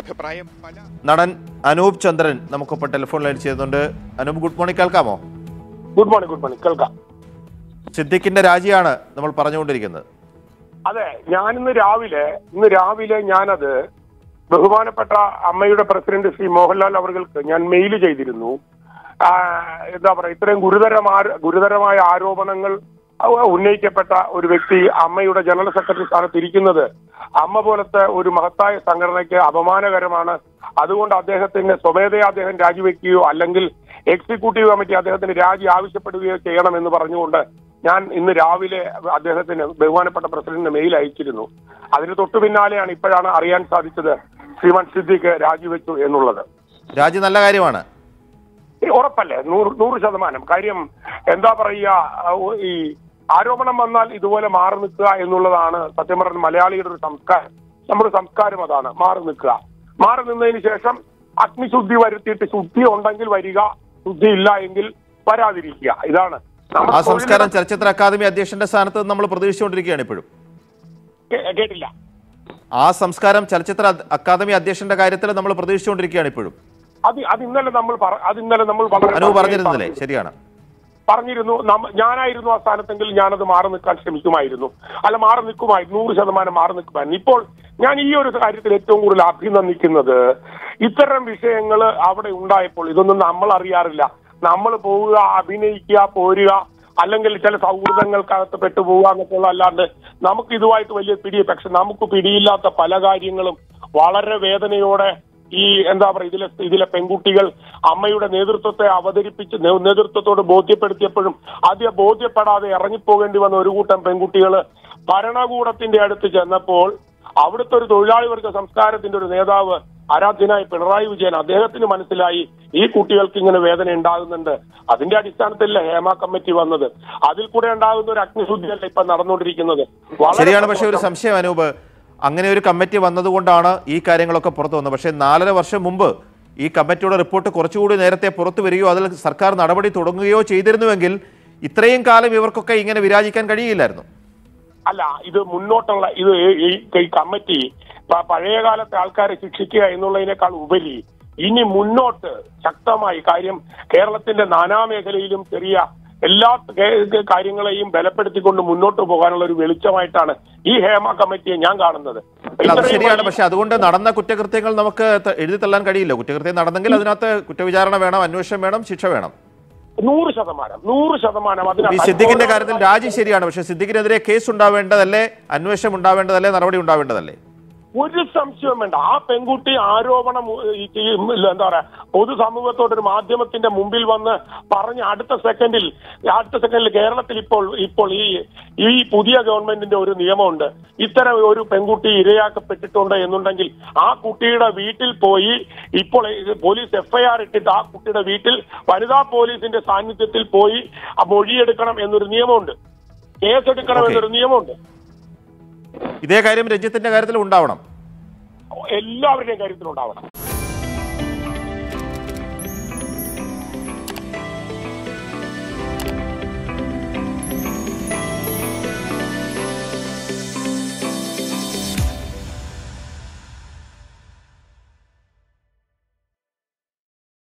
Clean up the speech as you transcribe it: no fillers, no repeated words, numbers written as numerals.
അഭിപ്രായം. നടൻ അനൂപ് ചന്ദ്രൻ നമുക്കൊപ്പം ടെലിഫോൺ ലൈൻ ചെയ്യുന്നുണ്ട്. അനൂപ്, ഗുഡ് മോർണിംഗ്, കേൾക്കാമോ? ഗുഡ് മോർണിംഗ് കേൾക്കാം. സിദ്ദിഖിന്റെ രാജിയാണ് നമ്മൾ പറഞ്ഞുകൊണ്ടിരിക്കുന്നത്. അതെ, ഇന്ന് രാവിലെ ഞാനത് ബഹുമാനപ്പെട്ട അമ്മയുടെ പ്രസിഡന്റ് ശ്രീ മോഹൻലാൽ അവർക്ക് ഞാൻ മെയിൽ ചെയ്തിരുന്നു. എന്താ പറയുക, ഇത്രയും ഗുരുതരമായ ആരോപണങ്ങൾ ഉന്നയിക്കപ്പെട്ട ഒരു വ്യക്തി അമ്മയുടെ ജനറൽ സെക്രട്ടറി സ്ഥാനത്ത് ഇരിക്കുന്നത് അമ്മ പോലത്തെ ഒരു മഹത്തായ സംഘടനയ്ക്ക് അപമാനകരമാണ്. അതുകൊണ്ട് സ്വമേധയാ അദ്ദേഹം രാജിവെക്കുകയോ അല്ലെങ്കിൽ എക്സിക്യൂട്ടീവ് കമ്മിറ്റി അദ്ദേഹത്തിന് രാജി ആവശ്യപ്പെടുകയോ ചെയ്യണമെന്ന് പറഞ്ഞുകൊണ്ട് ഞാൻ ഇന്ന് രാവിലെ അദ്ദേഹത്തിന് ബഹുമാനപ്പെട്ട പ്രസിഡന്റിന് മെയിൽ അയച്ചിരുന്നു. അതിന് തൊട്ടു പിന്നാലെയാണ് ഇപ്പോഴാണ് അറിയാൻ സാധിച്ചത് ശ്രീമാൻ സിദ്ദിഖ് രാജിവെച്ചു എന്നുള്ളത്. രാജി നല്ല കാര്യമാണ്, ഉറപ്പല്ലേ? 100%. കാര്യം എന്താ പറയുക, ഈ ആരോപണം വന്നാൽ ഇതുപോലെ മാറി നിൽക്കുക എന്നുള്ളതാണ് സത്യം പറഞ്ഞ മലയാളിയുടെ ഒരു സംസ്കാരം. നമ്മുടെ സംസ്കാരം അതാണ്, മാറി നിൽക്കുക. മാറി നിന്നതിന് ശേഷം അഗ്നിശുദ്ധി വരുത്തിയിട്ട് ശുദ്ധി ഉണ്ടെങ്കിൽ വരിക, ശുദ്ധി ഇല്ല എങ്കിൽ വരാതിരിക്കുക. ഇതാണ് ആ സംസ്കാരം. ചലച്ചിത്ര അക്കാദമി അധ്യക്ഷന്റെ സ്ഥാനത്ത് നമ്മൾ പ്രതീക്ഷിച്ചുകൊണ്ടിരിക്കുകയാണ് ഇപ്പോഴും. കേട്ടില്ല. ആ സംസ്കാരം ചലച്ചിത്ര അക്കാദമി അധ്യക്ഷന്റെ കാര്യത്തിൽ നമ്മൾ പ്രതീക്ഷിച്ചുകൊണ്ടിരിക്കുകയാണ് ഇപ്പോഴും. അത് ഇന്നലെ നമ്മൾ പറഞ്ഞിരുന്നില്ലേ? ശരിയാണ്, പറഞ്ഞിരുന്നു. ഞാനായിരുന്നു ആ സ്ഥാനത്തെങ്കിൽ ഞാനത് മാറി നിൽക്കാൻ ശ്രമിക്കുമായിരുന്നു, മാറി നിൽക്കുമായിരുന്നു, 100% മാറി നിൽക്കുമായിരുന്നു. ഇപ്പോൾ ഞാൻ ഈ ഒരു കാര്യത്തിൽ ഏറ്റവും കൂടുതൽ അഭിനന്ദിക്കുന്നത് ഇത്തരം വിഷയങ്ങൾ അവിടെ ഉണ്ടായപ്പോൾ ഇതൊന്നും നമ്മൾ അറിയാറില്ല. നമ്മൾ പോവുക, അഭിനയിക്കുക, പോരുക, അല്ലെങ്കിൽ ചില സൗഹൃദങ്ങൾക്കകത്ത് പെട്ടുപോവുക എന്നൊക്കെയുള്ള അല്ലാണ്ട് നമുക്ക് ഇതുമായിട്ട് വലിയ പക്ഷെ നമുക്ക് പിടിയില്ലാത്ത പല കാര്യങ്ങളും വളരെ വേദനയോടെ ഈ എന്താ പറയുക ഇതിലെ പെൺകുട്ടികൾ അമ്മയുടെ നേതൃത്വത്തെ നേതൃത്വത്തോട് ബോധ്യപ്പെടുത്തിയപ്പോഴും ആദ്യം ബോധ്യപ്പെടാതെ ഇറങ്ങിപ്പോകേണ്ടി വന്ന ഒരു കൂട്ടം പെൺകുട്ടികൾ ഭരണകൂടത്തിന്റെ അടുത്ത് ചെന്നപ്പോൾ അവിടുത്തെ ഒരു തൊഴിലാളി വർഗ സംസ്കാരത്തിന്റെ ഒരു നേതാവ് ആരാധ്യനായ പിണറായി വിജയൻ അദ്ദേഹത്തിന് മനസ്സിലായി ഈ കുട്ടികൾക്ക് ഇങ്ങനെ വേദന ഉണ്ടാകുന്നുണ്ട്. അതിന്റെ അടിസ്ഥാനത്തിലല്ല ഹേമ കമ്മിറ്റി വന്നത്. അതിൽ കൂടെ ഉണ്ടാകുന്ന ഒരു അഗ്നിശുദ്ധിയല്ല ഇപ്പൊ നടന്നുകൊണ്ടിരിക്കുന്നത്. ശരിയാണ്. പക്ഷേ ഒരു സംശയം അനൂപ്, അങ്ങനെ ഒരു കമ്മിറ്റി വന്നതുകൊണ്ടാണ് ഈ കാര്യങ്ങളൊക്കെ പുറത്തു വന്നത്. പക്ഷേ 4.5 വർഷം മുമ്പ് ഈ കമ്മിറ്റിയുടെ റിപ്പോർട്ട് കുറച്ചുകൂടി നേരത്തെ പുറത്തു വരികയോ അതിൽ സർക്കാർ നടപടി തുടങ്ങുകയോ ചെയ്തിരുന്നുവെങ്കിൽ ഇത്രയും കാലം ഇവർക്കൊക്കെ ഇങ്ങനെ വിരാജിക്കാൻ കഴിയില്ലായിരുന്നു. അല്ല, ഇത് മുന്നോട്ടുള്ള ഈ കമ്മിറ്റി പഴയ കാലത്തെ ആൾക്കാരെ ശിക്ഷിക്കുക എന്നുള്ളതിനേക്കാൾ ഉപരി ഇനി മുന്നോട്ട് ശക്തമായി കാര്യം കേരളത്തിന്റെ നാനാമേഖലയിലും ചെറിയ എല്ലാ കാര്യങ്ങളെയും ബലപ്പെടുത്തിക്കൊണ്ട് മുന്നോട്ട് പോകാനുള്ള ഒരു വെളിച്ചമായിട്ടാണ് ഈ ഹേമ കമ്മിറ്റിയെ ഞാൻ കാണുന്നത്. ശരിയാണ്. പക്ഷെ അതുകൊണ്ട് നടന്ന കുറ്റകൃത്യങ്ങൾ നമുക്ക് എഴുതി തള്ളാൻ കഴിയില്ല. കുറ്റകൃത്യം നടന്നെങ്കിൽ അതിനകത്ത് കുറ്റവിചാരണ വേണം, അന്വേഷണം വേണം, ശിക്ഷ വേണം. 100%. സിദ്ദിഖിന്റെ കാര്യത്തിൽ രാജി ശരിയാണ്. പക്ഷെ സിദ്ദിഖിനെതിരെ കേസ് ഉണ്ടാവേണ്ടതല്ലേ, അന്വേഷണം ഉണ്ടാവേണ്ടതല്ലേ, നടപടി ഉണ്ടാവേണ്ടതല്ലേ? ഒരു സംശയവും വേണ്ട. ആ പെൺകുട്ടി ആരോപണം എന്താ പറയാ പൊതുസമൂഹത്തോടൊരു മാധ്യമത്തിന്റെ മുമ്പിൽ വന്ന് പറഞ്ഞ് അടുത്ത സെക്കൻഡിൽ കേരളത്തിൽ ഇപ്പോൾ ഈ പുതിയ ഗവൺമെന്റിന്റെ ഒരു നിയമമുണ്ട്. ഇത്തരം ഒരു പെൺകുട്ടി ഇരയാക്കപ്പെട്ടിട്ടുണ്ട് എന്നുണ്ടെങ്കിൽ ആ കുട്ടിയുടെ വീട്ടിൽ പോയി ഇപ്പോൾ പോലീസ് FIR ഇട്ടിട്ട് ആ കുട്ടിയുടെ വീട്ടിൽ വനിതാ പോലീസിന്റെ സാന്നിധ്യത്തിൽ പോയി മൊഴിയെടുക്കണം എന്നൊരു നിയമമുണ്ട്, കേസെടുക്കണം എന്നൊരു നിയമമുണ്ട്. ഇതേ കാര്യം രഞ്ജിത്തിന്റെ കാര്യത്തിൽ ഉണ്ടാവണം, എല്ലാവരുടെയും കാര്യത്തിൽ ഉണ്ടാവണം.